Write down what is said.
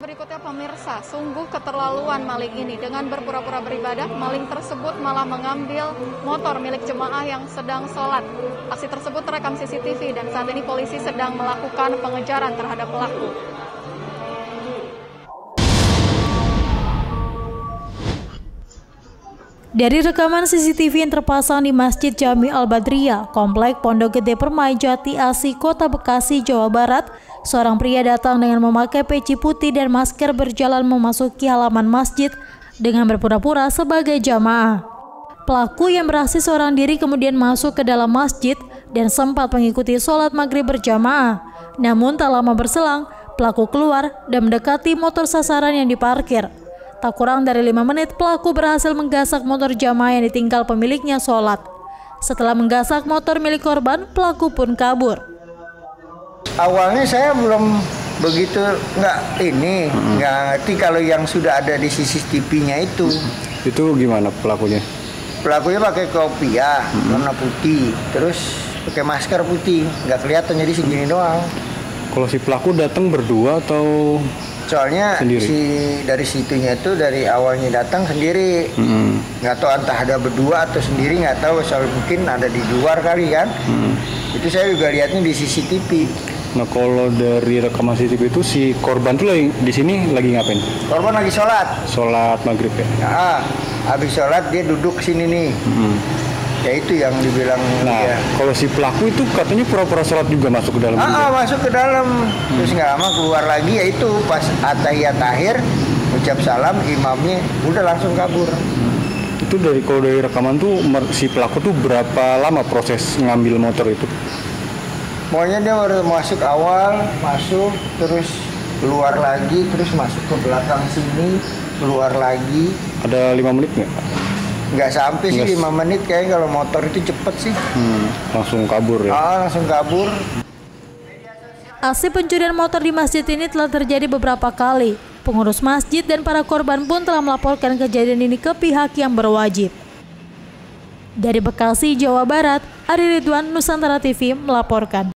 Berikutnya pemirsa, sungguh keterlaluan maling ini. Dengan berpura-pura beribadah, maling tersebut malah mengambil motor milik jemaah yang sedang sholat. Aksi tersebut terekam CCTV dan saat ini polisi sedang melakukan pengejaran terhadap pelaku. Dari rekaman CCTV yang terpasang di Masjid Jami Al-Badriyah, Komplek Pondok Gede Permai, Jati Asih, Kota Bekasi, Jawa Barat, seorang pria datang dengan memakai peci putih dan masker berjalan memasuki halaman masjid dengan berpura-pura sebagai jamaah. Pelaku yang beraksi seorang diri kemudian masuk ke dalam masjid dan sempat mengikuti sholat maghrib berjamaah. Namun tak lama berselang, pelaku keluar dan mendekati motor sasaran yang diparkir. Tak kurang dari 5 menit, pelaku berhasil menggasak motor jamaah yang ditinggal pemiliknya sholat. Setelah menggasak motor milik korban, pelaku pun kabur. Awalnya saya belum begitu nggak ngerti kalau yang sudah ada di CCTV-nya itu. Itu gimana pelakunya? Pelakunya pakai kopiah warna putih, terus pakai masker putih, nggak kelihatan jadi segini doang. Kalau si pelaku datang berdua atau soalnya sendiri? Dari situnya itu dari awalnya datang sendiri, nggak tahu entah ada berdua atau sendiri, nggak tahu, soal mungkin ada di luar kali kan. Itu saya juga lihatnya di CCTV. Nah, kalau dari rekaman CCTV itu si korban tuh lagi di sini lagi ngapain? Korban lagi sholat. Sholat maghrib ya? Nah, habis sholat dia duduk sini nih. Ya itu yang dibilang. Nah, ya. Kalau si pelaku itu katanya pura-pura sholat juga masuk ke dalam. Masuk ke dalam. Terus nggak lama keluar lagi, ya itu pas atahiyat akhir ucap salam, imamnya udah langsung kabur. Itu kalau dari rekaman tuh si pelaku tuh berapa lama proses ngambil motor itu? Pokoknya dia baru masuk awal, masuk terus keluar lagi, terus masuk ke belakang sini, keluar lagi. Ada 5 menit nggak? Nggak sampai sih 5 menit, kayaknya kalau motor itu cepet sih. Langsung kabur ya? Langsung kabur. Aksi pencurian motor di masjid ini telah terjadi beberapa kali. Pengurus masjid dan para korban pun telah melaporkan kejadian ini ke pihak yang berwajib. Dari Bekasi, Jawa Barat, Ari Ridwan, Nusantara TV melaporkan.